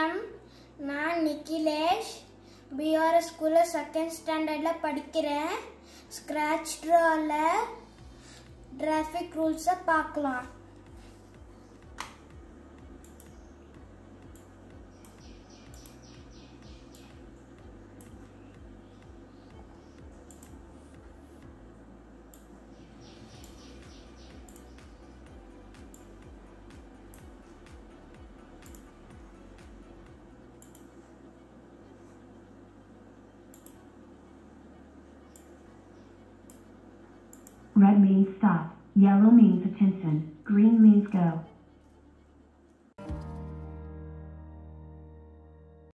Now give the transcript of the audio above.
வணக்கம். நான் நிக்கிலேஷ். பிஆர்எஸ் ஸ்கூல்ல செகண்ட் ஸ்டாண்டர்ட்ல படிக்கிறேன். ஸ்கிராட்ச் டிரால டிராஃபிக் ரூல்ஸை பார்க்கலாம். Red means stop, yellow means attention, green means go.